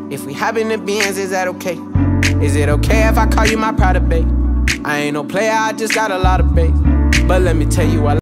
If we hop in the Benz, is that okay? Is it okay if I call you my pride of babe? I ain't no player, I just got a lot of bass. But let me tell you, I